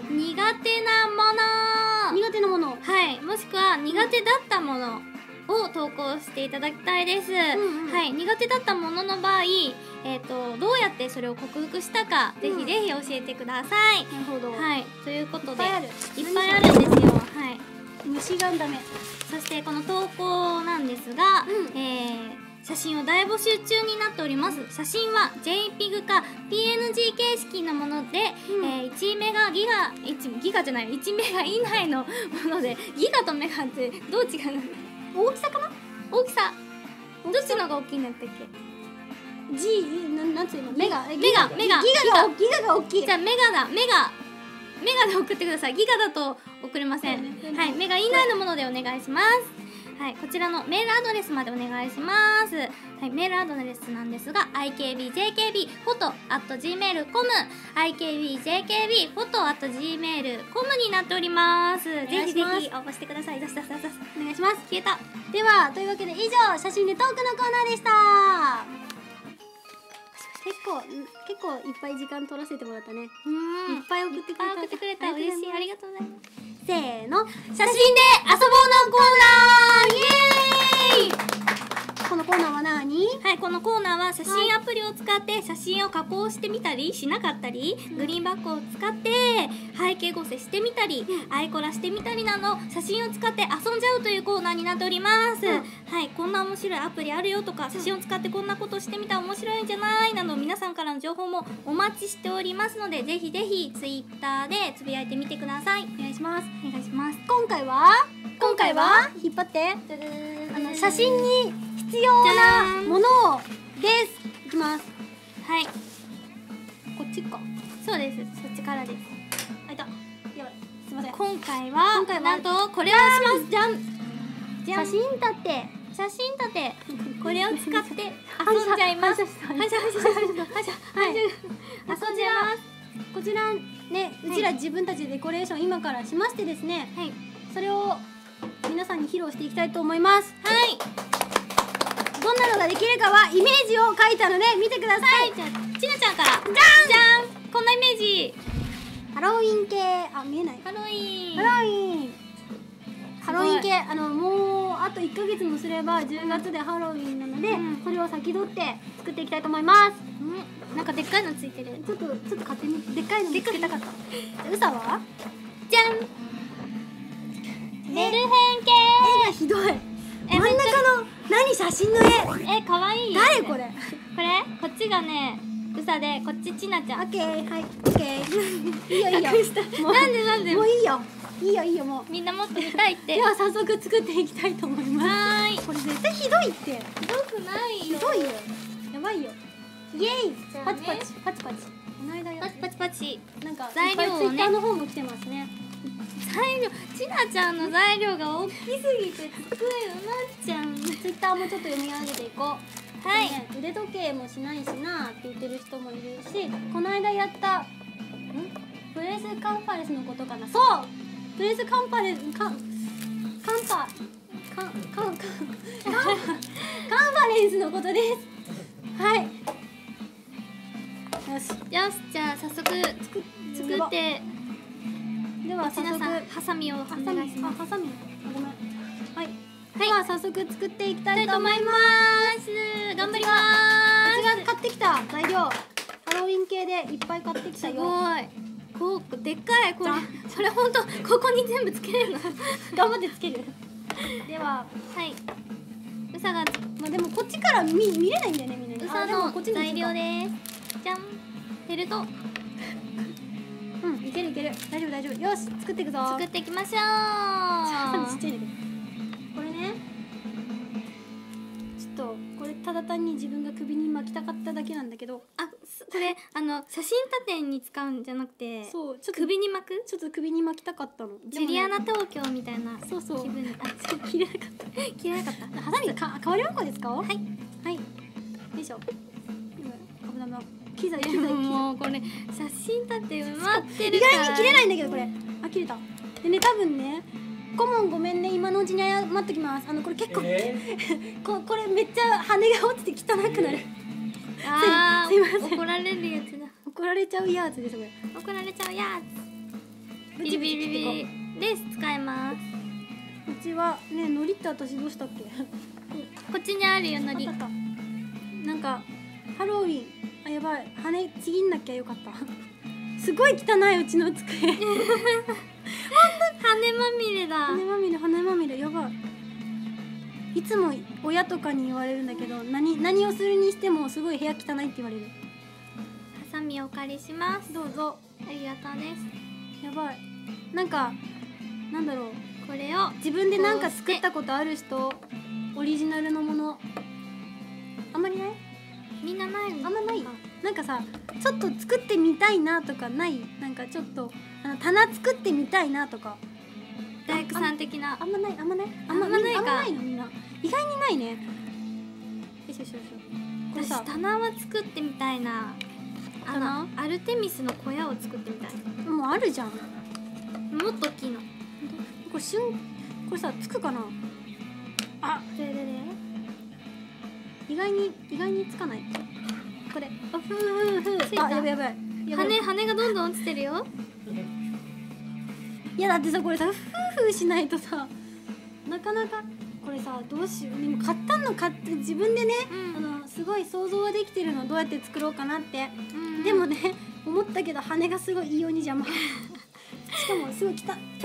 Speaker 1: もの、はい、もしくは苦手だったものを投稿していただきたいです。はい、苦手だったものの場合、どうやってそれを克服したか、ぜひぜひ教えてください。
Speaker 2: なるほど。
Speaker 1: はい、ということでいっ
Speaker 2: ぱ
Speaker 1: ぱいあるんですよ。はい。
Speaker 2: 虫がダメ。
Speaker 1: そしてこの投稿なんですが、写真を大募集中になっております。写真は JPEG か PNG 形式のもので、1メガ以内のもので、ギガとメガってどう違うの？大きさかな？大きさどっちのが大きいんだったっけ？
Speaker 2: なんつうの？メガが大きい。
Speaker 1: じゃあメガで送ってください。ギガだと送れません。はい、メガ以内のものでお願いします。はい、こちらのメールアドレスまでお願いします。はい、メールアドレスなんですが ikbjkbphoto@gmail.com ikbjkbphoto@gmail.com になっております。ぜひぜひ応募してください。お願いします。消えた。
Speaker 2: ではというわけで以上写真でトークのコーナーでした。結構いっぱい時間取らせてもらったね。いっぱい送ってくれた。
Speaker 1: 嬉しい。ありがとうございます。
Speaker 2: せーの、
Speaker 1: 写真で遊ぼうのコーナー、イエーイ。
Speaker 2: このコーナーは何？
Speaker 1: はい、このコーナーは写真アプリを使って写真を加工してみたりしなかったり、グリーンバックを使って背景合成してみたり、アイコラしてみたりなど写真を使って遊んじゃうというコーナーになっております。はい、こんな面白いアプリあるよとか、写真を使ってこんなことしてみたら面白いんじゃないなど、皆さんからの情報もお待ちしておりますので、ぜひぜひツイッターでつぶやいてみてください。
Speaker 2: お願いします。
Speaker 1: お願いします。
Speaker 2: 今回は引っ張って写真に必要なものをですいきます。
Speaker 1: はい、
Speaker 2: こっちか。
Speaker 1: そうです。そっちからです。
Speaker 2: あ、いた。やばい、すいません。
Speaker 1: 今回はなんとこれをします。じゃん。
Speaker 2: 写真立て。
Speaker 1: 写真立て。これを使って遊んじゃいます。
Speaker 2: 反射遊んじゃいます。こちらね、うちら自分たちでデコレーション今からしましてですね、
Speaker 1: はい、
Speaker 2: それを皆さんに披露していきたいと思います。
Speaker 1: はい、
Speaker 2: どんなのができるかはイメージを描いたので見てください。
Speaker 1: じゃあちなちゃんからじゃん。こんなイメージ。
Speaker 2: ハロウィン系、あ、見えない。
Speaker 1: ハロウィン。
Speaker 2: ハロウィン系、もうあと1ヶ月もすれば10月でハロウィンなので、それを先取って作っていきたいと思います。
Speaker 1: なんかでっかいのついてる。
Speaker 2: ちょっと勝手にでっかいの見つけたかった。うさは
Speaker 1: じゃん。メルヘン系。
Speaker 2: 絵がひどい。真ん中の何、写真の絵。
Speaker 1: かわいい。
Speaker 2: 誰これ。
Speaker 1: これこっちがねうさで、こっちちなちゃん。
Speaker 2: オッケー、はい、オッケー。いいよいいよ。
Speaker 1: なんで
Speaker 2: もういいよ。いいよもう。
Speaker 1: みんな持ってみたいって。
Speaker 2: では早速作っていきたいと思います。
Speaker 1: はーい。
Speaker 2: これ絶対ひどいって。
Speaker 1: ひどくないよ。
Speaker 2: ひどいよ。やばいよ。イエイ。
Speaker 1: じゃあね
Speaker 2: パチパチパチパチ。この間や
Speaker 1: パチパチパチ。
Speaker 2: なんか
Speaker 1: 材料をね、
Speaker 2: ツイッターの方も来てますね。
Speaker 1: 材料、ちなちゃんの材料が大きすぎて机埋まっちゃう。
Speaker 2: ツイッターもちょっと読み上げていこう。
Speaker 1: はい、
Speaker 2: 腕時計もしないしなって言ってる人もいるし、この間やったプレスカンファレンスのことかな。そう、プレスカンファレンスカンファレンスのことです。はい、よし、
Speaker 1: じゃあ早速作って。
Speaker 2: では早速
Speaker 1: ハサミをお願いします。
Speaker 2: ハサミ、ごめん。はい、では早速作っていきたいと思います。
Speaker 1: 頑張りま
Speaker 2: ーす。私が買ってきた材料、ハロウィン系でいっぱい買ってきたよ。
Speaker 1: すごい。でっかい。これ本当ここに全部つけるの。
Speaker 2: 頑張ってつける。では、
Speaker 1: はい。うさが、
Speaker 2: まあでもこっちから見れないんだよね、みんなに。
Speaker 1: うさの材料です。じゃん。フェルト。
Speaker 2: いけるいける。大丈夫大丈夫。よし、作っていくぞ。
Speaker 1: 作っていきましょう。
Speaker 2: ちっちゃいんだけど。これね、ちょっとこれただ単に自分が首に巻きたかっただけなんだけど。
Speaker 1: あ、これ写真立てに使うんじゃなくて、
Speaker 2: そう、ちょっと
Speaker 1: 首に巻く？
Speaker 2: ちょっと首に巻きたかったの。
Speaker 1: ジュリアナ東京みたいな気分。
Speaker 2: そう。
Speaker 1: あ、
Speaker 2: 切れなかった。
Speaker 1: 切れなかった。
Speaker 2: ハサミ代わり箱で使おう。はい。よいしょ。危ない。機材。
Speaker 1: もうこれ写真立て埋まってるから。
Speaker 2: 意外に切れないんだけどこれ。あ、切れた。でね、多分ね、顧問ごめんね、今のうちに謝っときます。これ結構これめっちゃ羽が落ちて汚くなる。
Speaker 1: あー、
Speaker 2: すいません。
Speaker 1: 怒られるやつだ。
Speaker 2: 怒られちゃうやつですこれ。
Speaker 1: 怒られちゃうやつ。ビリビリビリです。使います。
Speaker 2: うちはね、のりって私どうしたっけ？
Speaker 1: こっちにあるよ、のり。
Speaker 2: なんかハロウィン、あ、やばい、羽ちぎんなきゃよかった。すごい汚い、うちの机。
Speaker 1: 羽まみれだ。
Speaker 2: 羽まみれ、やばい。いつも親とかに言われるんだけど、何をするにしてもすごい部屋汚いって言われる。
Speaker 1: ハサミをお借りします。
Speaker 2: どうぞ。
Speaker 1: ありがとうです。
Speaker 2: やばい。なんかなんだろう。
Speaker 1: これを
Speaker 2: 自分でなんか作ったことある人、オリジナルのもの。あんまりない？
Speaker 1: みんなないの？
Speaker 2: あんまない。なんかさ、ちょっと作ってみたいなとかない？なんかちょっと棚作ってみたいなとか。
Speaker 1: 大工さん的な。
Speaker 2: あんまないか。
Speaker 1: あんまない
Speaker 2: のみんな。意外にないね。よし。
Speaker 1: これさ、棚は作ってみたいな。アルテミスの小屋を作ってみたい。
Speaker 2: もうあるじゃん。
Speaker 1: もっと大きいの。
Speaker 2: これさ、つくかな。あ、意外につかない。これ、
Speaker 1: ついた。
Speaker 2: あ、やばい。
Speaker 1: 羽がどんどん落ちてるよ。
Speaker 2: いやだってさ、これさ、フーしないとさ、なかなかこれさ、どうしよう。でも買って自分でね、すごい想像はできてるの、どうやって作ろうかなって。でもね、思ったけど羽がすごい異様に邪魔。しかもすごい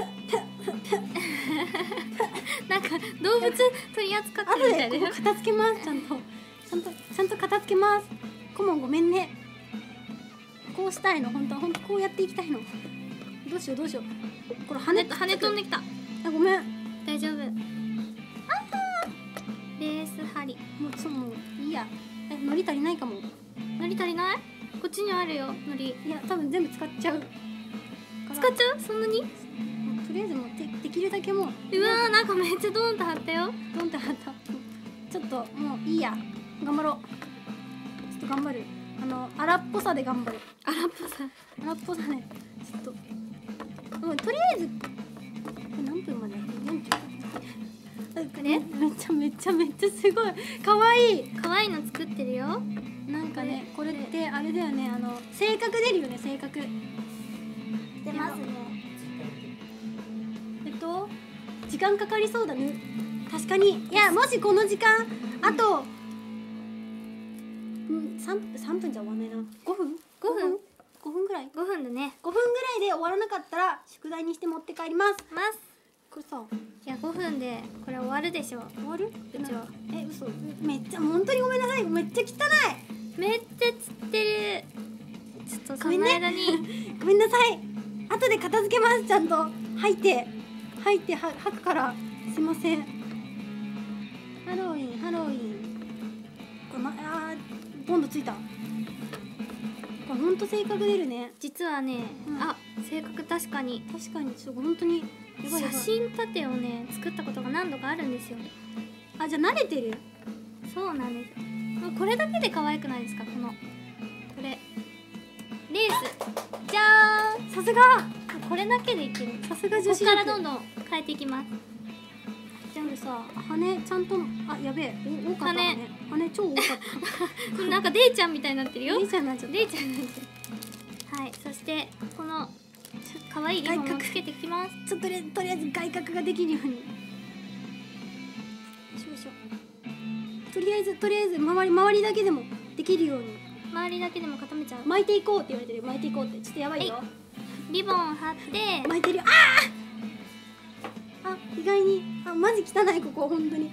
Speaker 1: なんか動物取り扱ってるみたいで。
Speaker 2: 後でここ片付けます。ちゃんと片付けます。顧問ごめんね。こうしたいの、本当こうやっていきたいの。どうしよう。これ羽
Speaker 1: 飛んできた。
Speaker 2: あ、ごめん。
Speaker 1: 大丈夫。 り。
Speaker 2: もうもういいや。海苔足りないかも。
Speaker 1: 海苔足りない？こっちにあるよ海苔。
Speaker 2: いや多分全部使っちゃう。
Speaker 1: 使っちゃう？そんなに？
Speaker 2: もうとりあえずもうできるだけもう。
Speaker 1: うわー、なんかめっちゃドーンと張ったよ。
Speaker 2: ドンって貼った。ちょっともういいや。頑張ろう。ちょっと頑張る。荒っぽさで頑張る。
Speaker 1: 荒っぽさ。
Speaker 2: 荒っぽさね。ちょっともうとりあえずこれ何分まで？40。
Speaker 1: これ
Speaker 2: めっちゃすごいかわいい。
Speaker 1: 可愛いの作ってるよ。
Speaker 2: なんかねこれってあれだよね、性格出るよね。性格
Speaker 1: 出ますね。
Speaker 2: 時間かかりそうだね。確かに。いやもしこの時間あと3分じゃ終わんないな。5分5分ぐらい。
Speaker 1: 5分だね。
Speaker 2: 5分ぐらいで終わらなかったら宿題にして持って帰ります。これさ、
Speaker 1: いや5分でこれ終わるでしょ。
Speaker 2: 終わる？
Speaker 1: うちは。
Speaker 2: 嘘。めっちゃ本当にごめんなさい。めっちゃ汚い。
Speaker 1: めっちゃつってる。ちょっとその間に
Speaker 2: ごめんなさい。後で片付けます。ちゃんと吐いて吐くからすいません。ハロウィンこれボンドついた。これほんと性格出るね。
Speaker 1: 実はね、あ、性格確かに
Speaker 2: ちょっと本当に
Speaker 1: 写真立てをね作ったことが何度かあるんですよ。
Speaker 2: あ、じゃあ慣れてる。
Speaker 1: そうなんです。もうこれだけで可愛くないですか？これレースじゃーん。
Speaker 2: さすが。
Speaker 1: これだけでいける。
Speaker 2: さすが女子力。
Speaker 1: ここからどんどん変えていきます。
Speaker 2: 全部さ、羽ちゃんと、やべえ、多かった羽超多かった。
Speaker 1: なんかデイちゃんみたいになってるよ。
Speaker 2: デイちゃんになっちゃった。
Speaker 1: デイちゃんになっちゃった。はい、そしてこの可愛いリボンをつけていきます。
Speaker 2: とりあえず外角ができるように。とりあえず周りだけでもできるように。
Speaker 1: 周りだけでも固めちゃう。
Speaker 2: 巻いていこうって言われてる。巻いていこうって。ちょっとやばいよ。
Speaker 1: リボン貼って
Speaker 2: 巻いてるよ。意外にマジ汚いここ本当に。も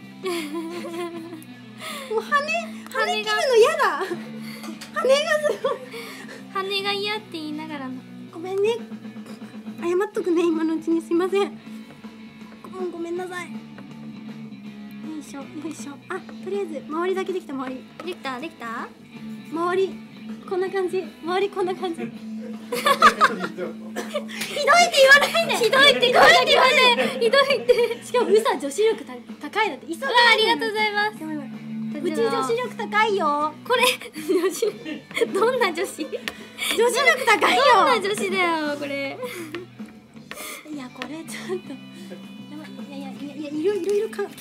Speaker 2: う羽切るの嫌だ。羽がすごい。
Speaker 1: 羽が嫌って言いながらの。
Speaker 2: ごめんね。謝っとくね今のうちに。すいません。ごめんなさい。よいしょ。とりあえず周りだけできた。周り
Speaker 1: できた。
Speaker 2: 周りこんな感じ。周りこんな感じ。ひどいって言わないで。ひどいって言わないで。ひどいって。しかもうさ女子力高いだって。急が
Speaker 1: ありがとうございます。
Speaker 2: うち女子力高いよ。
Speaker 1: これ女子どんな女子？
Speaker 2: 女子力高いよ。
Speaker 1: どんな女子だよこれ。
Speaker 2: いやこれちょっといやいろか。本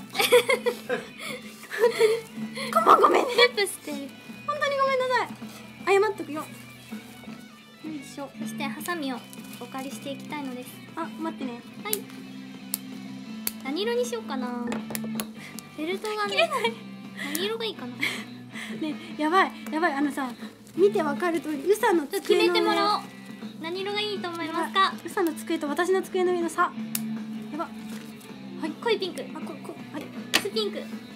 Speaker 2: 当にごめんね。
Speaker 1: ペップしてる。
Speaker 2: 本当にごめんなさい。謝っとくよ。よいしょ。
Speaker 1: そしてハサミをお借りしていきたいのです。
Speaker 2: 待ってね。
Speaker 1: はい。何色にしようかな。フェルトがね。何色がいいかな。
Speaker 2: ね、やばいさ、見てわかる通り、うさの
Speaker 1: 決めてもらおう。何色がいいと思いますか？
Speaker 2: うさの机と私の机の上の差。やば。
Speaker 1: はい、濃いピンク。はい。薄ピンク。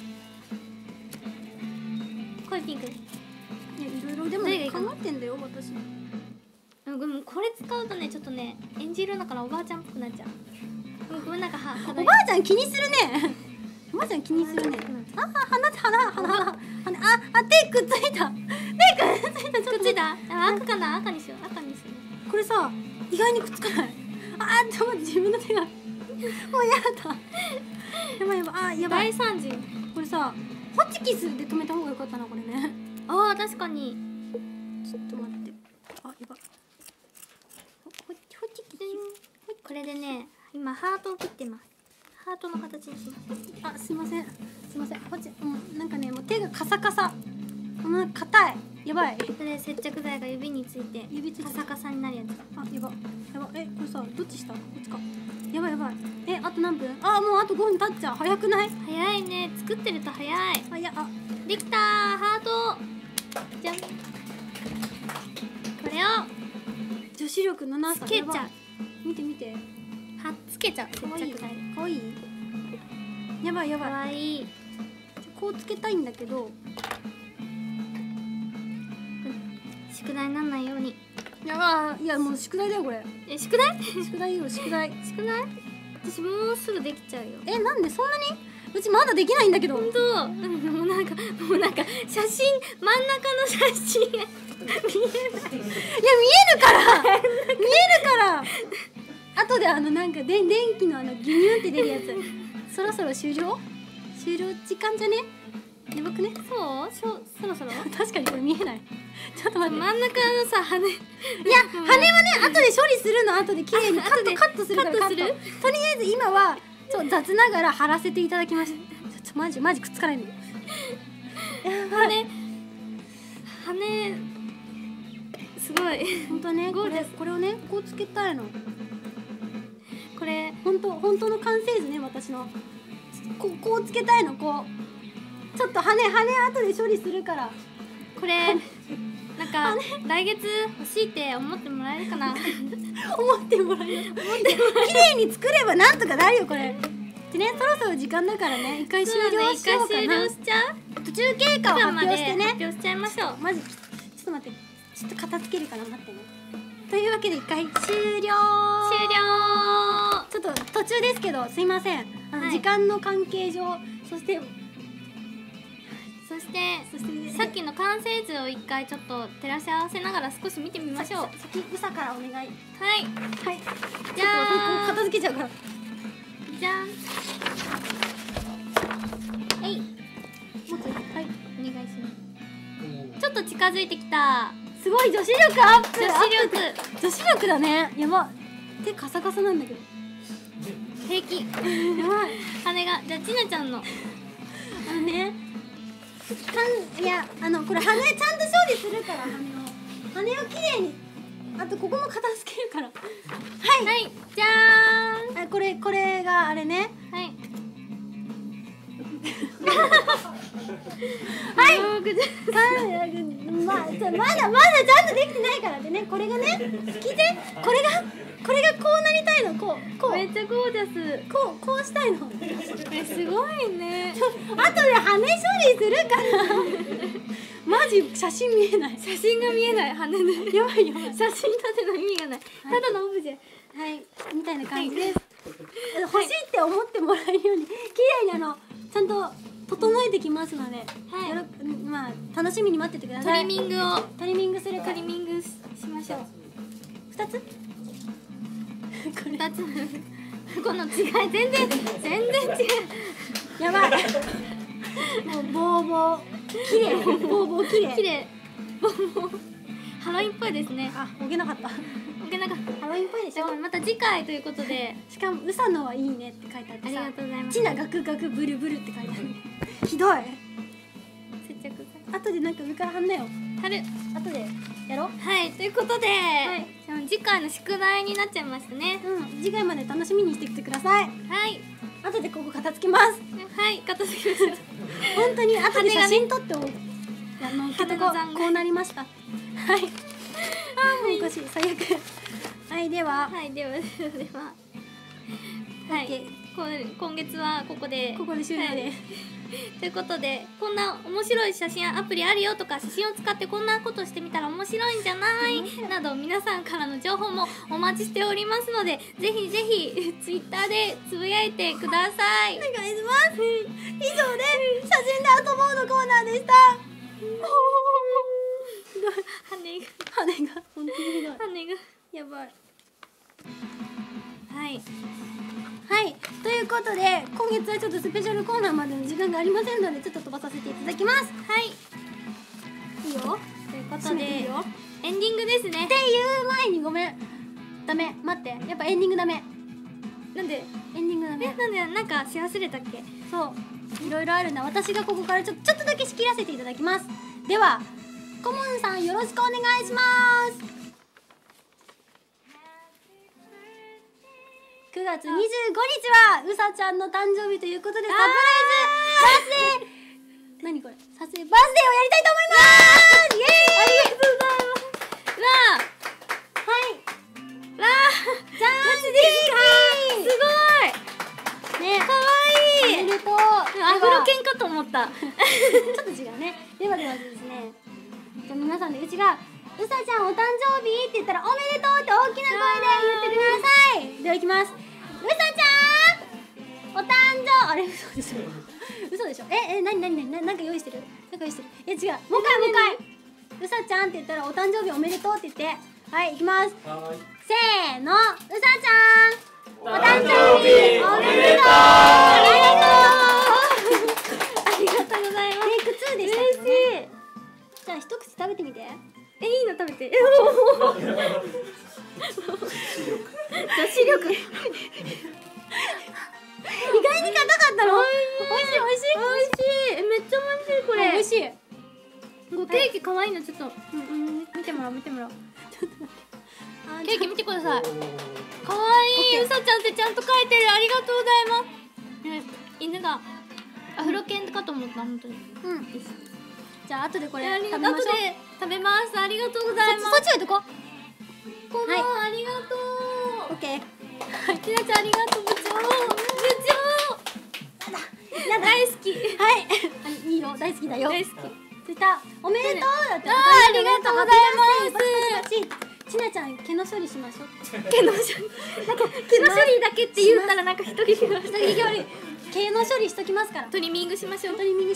Speaker 1: 濃いピンク。
Speaker 2: いろいろでも考えてんだよ私。
Speaker 1: でもこれ使うとねちょっとねエンジ色だからおばあちゃんっぽくなっちゃう。ごめんなんか
Speaker 2: おばあちゃん気にするね。おばあちゃん気にするね。鼻手くっついた。
Speaker 1: くっついた。赤かな。赤にしよう。赤にする。
Speaker 2: これさ意外にくっつかない。ちょっと待って自分の手がもうやだ。やばい。
Speaker 1: 大惨事。
Speaker 2: これさホチキスで止めた方がよかったなこれね。
Speaker 1: 確かに。
Speaker 2: ちょっと待って。やば。ホチキス。
Speaker 1: これでね今ハートを切ってます。ハートの形にします。
Speaker 2: すいません。なんかねもう手がカサカサ。硬い。やばい。
Speaker 1: それ接着剤が指についてカサカサになるやつ。
Speaker 2: やば。これさどっちした？こっちか。やばい。あと何分？もうあと5分経っちゃう。早くない？
Speaker 1: 早いね。作ってると早い。できたー。ハート。じゃん。これを
Speaker 2: 女子力のなさ
Speaker 1: つけちゃう。
Speaker 2: 見て。
Speaker 1: はっつけちゃう。接着剤。
Speaker 2: かわいい。やばい。
Speaker 1: かわいい。
Speaker 2: こうつけたいんだけど。
Speaker 1: 宿題にならないように。
Speaker 2: いやもう宿題だよこれ。
Speaker 1: 宿題？
Speaker 2: 宿題よ宿題。
Speaker 1: 私もうすぐできちゃうよ。
Speaker 2: なんでそんなに？ うちまだできないんだけど。
Speaker 1: 本当。もうなんか写真真ん中の写真見えない。
Speaker 2: いや見えるから見えるから後でなんか電気のギュニュンって出るやつそろそろ終了時間じゃね。やばくね。
Speaker 1: そろそろ
Speaker 2: 確かにこれ見えない。ちょっと待って、
Speaker 1: 真ん中のさ羽。
Speaker 2: いや羽はね後で処理するの。後で綺麗にカットするから。とりあえず今は雑ながら貼らせていただきました。ちょっとマジくっつかないの。
Speaker 1: 羽すごい。
Speaker 2: 本当ね。これをねこうつけたいの。
Speaker 1: これ
Speaker 2: 本当の完成図ね。私のこうつけたいの。こうちょっと羽後で処理するから。
Speaker 1: これなんか来月欲しいって思ってもらえるかな。
Speaker 2: 思ってもらえる。綺麗に作ればなんとかなるよこれ。でね、そろそろ時間だからね、一回終了しようかな。
Speaker 1: 一回終了しちゃう。
Speaker 2: 途中経過を発表してね。
Speaker 1: 発表しちゃいましょう。
Speaker 2: マジちょっと待って、ちょっと片付けるから待ってね。というわけで一回終了。ちょっと途中ですけどすいません。時間の関係上、そして
Speaker 1: さっきの完成図を一回ちょっと照らし合わせながら少し見てみましょう。
Speaker 2: 先うさからお願い。はい。
Speaker 1: じゃあ
Speaker 2: 片付けちゃうから。
Speaker 1: じゃん。
Speaker 2: はい。持つ。はい。
Speaker 1: お願いします。ちょっと近づいてきた。
Speaker 2: すごい女子力アップ。
Speaker 1: 女子力
Speaker 2: だね。やば。手カサカサなんだけど。
Speaker 1: 平気。やばい。羽がじゃあちなちゃんの。
Speaker 2: ね。いやこれ羽ちゃんと処理するから羽をきれいに。あとここも片付けるから。
Speaker 1: はいじゃーん。
Speaker 2: これがあれね。はいまだちゃんとできてないからでね。これがね聞いて、これがこうなりたいの。こう
Speaker 1: めっちゃゴージャス。
Speaker 2: こうしたいの。
Speaker 1: すごいね。
Speaker 2: あとで羽処理するからマジ写真見えない。
Speaker 1: 写真が見えない。羽ね。やばい。写真立ての意味がない。ただのオブジェ。
Speaker 2: はいみたいな感じです。欲しいって思ってもらえるように綺麗にちゃんと整えてきますので、まあ楽しみに待っててください。トリミングするから。
Speaker 1: トリミングしましょう。
Speaker 2: 2つ
Speaker 1: 2つこの違い全然違う。
Speaker 2: やばいもうボーボー綺麗
Speaker 1: ハロウィンっぽいですね。
Speaker 2: 置けなかった。ハロウィンっぽいでしょ。
Speaker 1: また次回ということで、
Speaker 2: しかもうさのはいいねって書いてあってさ、
Speaker 1: ありがとうございます。
Speaker 2: ちなガクガクブルブルって書いてある。ひどい。
Speaker 1: 接着
Speaker 2: 後でなんか上から貼んなよ。
Speaker 1: 貼る。
Speaker 2: 後でやろう。
Speaker 1: はいということで、次回の宿題になっちゃいましたね。
Speaker 2: 次回まで楽しみにしてきてください。後でここ片付けます。
Speaker 1: 片付けましょう。
Speaker 2: 本当に後で写真撮ってこうなりました。もうおかしい。最悪。では
Speaker 1: 今月はここで
Speaker 2: 終了です。
Speaker 1: ということで、こんな面白い写真アプリあるよとか、写真を使ってこんなことしてみたら面白いんじゃないなど、皆さんからの情報もお待ちしておりますので、ぜひぜひツイッターでつぶやいてください。
Speaker 2: お願いします。以上で写真で遊ぼうのコーナーでした。羽が本当にひどい。
Speaker 1: 羽が
Speaker 2: やばい。ということで今月はちょっとスペシャルコーナーまでの時間がありませんので、ちょっと飛ばさせていただきます。いいよ。
Speaker 1: ということでエンディングですね。
Speaker 2: っていう前にごめん、ダメ、待って、やっぱエンディングダメ。
Speaker 1: なんで
Speaker 2: エンディングダメ。
Speaker 1: なんかし忘れたっけ。
Speaker 2: そういろいろあるな。私がここからちょっとだけ仕切らせていただきます。ではコモンさんよろしくお願いします。9月25日はうさちゃんの誕生日ということで、サプライズバースデー、何これ、バースデーをやりたいと思います。イエーイ。ありがとうございます。ジャーンディー。すごいね、かわいい。おめでとう。
Speaker 1: アフロ犬かと思った。
Speaker 2: ちょっと違うね。ではですね、じゃあ皆さんでうちがうさちゃんお誕生日って言ったらおめでとうって大きな声で言ってください。ではいきます。うさちゃんお誕生あれ嘘でしょ嘘でしょ。なんか用意してる。なんか用意してる。違う。もう一回。うさちゃんって言ったらお誕生日おめでとうって言って。はい、行きます。せーの、うさちゃんお誕生日おめでとう。ありがとうございます。テイク2でした。嬉しい。じゃあ一口食べてみて。いいの食べて。女子力。意外に硬かったの。美味しい。めっちゃ美味しいこれ。美味しい。ケーキ可愛いのちょっと見てもらおう。ちょっと待って。ケーキ見てください。可愛い。うさちゃんってちゃんと書いてる。ありがとうございます。犬がアフロ犬かと思った本当に。じゃあ後でこれ食べましょう。後で食べます。ありがとうございます。そっち置いとこう。ありがとう。オッケー。ひなちゃんありがとう。部長大好き。はいいいよ。大好きだよ。大好き。ついた。おめでとうだって。ありがとうございます。ちなちゃん毛の処理しましょう。毛の処理なんか毛の処理だけって言ったらなんか一人毛の処理しときますから。トリミングしましょう。はい。で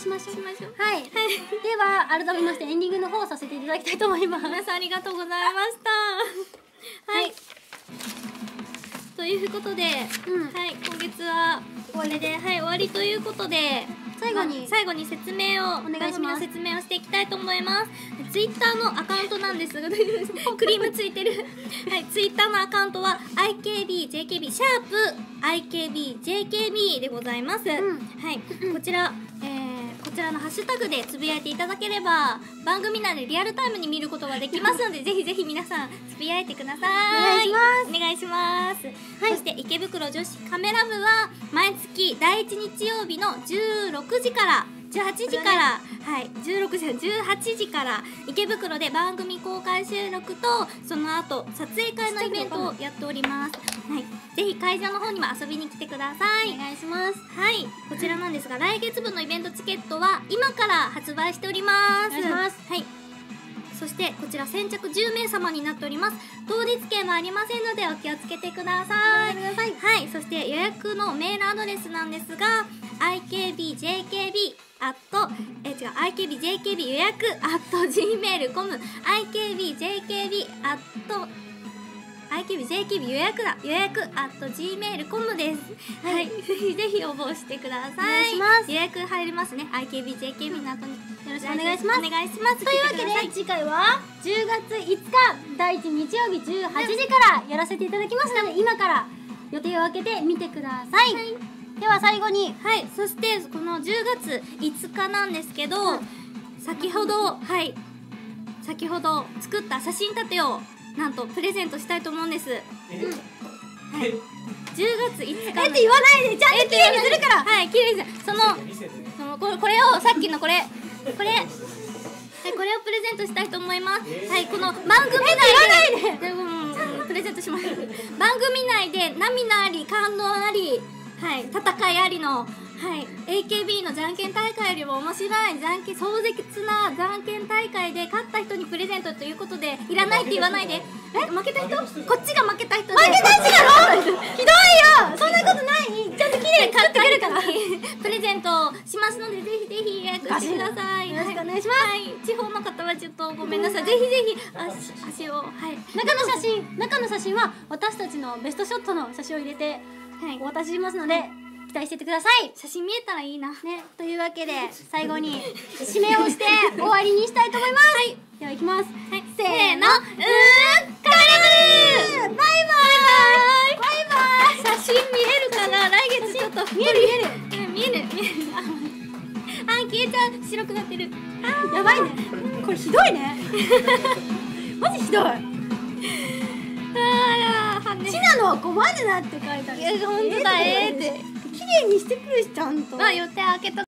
Speaker 2: は改めましてエンディングの方をさせていただきたいと思います。皆さんありがとうございました。はい。ということで、はい今月はこれで終わりということで。最後に説明をお願いします。説明をしていきたいと思います。ツイッターのアカウントなんですがクリームついてるツイッターのアカウントは IKBJKB シャープ IKBJKB でございます。こちらのハッシュタグでつぶやいていただければ番組内でリアルタイムに見ることができますのでぜひぜひ皆さんつぶやいてください。お願いします。そして池袋女子カメラ部は毎月第1日曜日の16時から18時から18時から池袋で番組公開収録とその後撮影会のイベントをやっております。ぜひ会場の方にも遊びに来てください。お願いします。こちらなんですが来月分のイベントチケットは今から発売しております。そしてこちら先着10名様になっております。当日券はありませんのでお気をつけてください。そして予約のメールアドレスなんですが IKBJKB 予約 @gmail.com IKBJKB 予約 @gmail.com です。ぜひ応募してください。予約入りますね。IKBJKB の後によろしくお願いします。というわけで次回は10月5日第1日曜日18時からやらせていただきますので今から予定を空けてみてください。では最後にそしてこの10月5日なんですけど先ほど作った写真立てをなんとプレゼントしたいと思うんです。10月5日って言わないでちゃんと綺麗にするから。綺麗にする。これをさっきのこれをプレゼントしたいと思います。この番組内でプレゼントします。番組内で涙あり感動あり戦いありのAKB のじゃんけん大会よりも面白い壮絶なじゃんけん大会で勝った人にプレゼントということでいらないって言わないで。負けた人こっちが負けた人で負けた人だろひどいよ。そんなことない。ちゃんと綺麗に買ってくるからプレゼントしますのでぜひぜひ予約してください。よろしくお願いします。地方の方はちょっとごめんなさい。ぜひぜひ足を中の写真は私たちのベストショットの写真を入れてお渡ししますので期待しててください。写真見えたらいいなというわけで最後に締めをして終わりにしたいと思います。では行きます。せーのカレブルバイバイ。写真見えるかな。来月ちょっと見える消えちゃう。白くなってる。やばいねこれ。ひどいねマジひどい。シナのは困るなって書いてある。本当だ。って綺麗にしてくるしちゃんと。予定開けと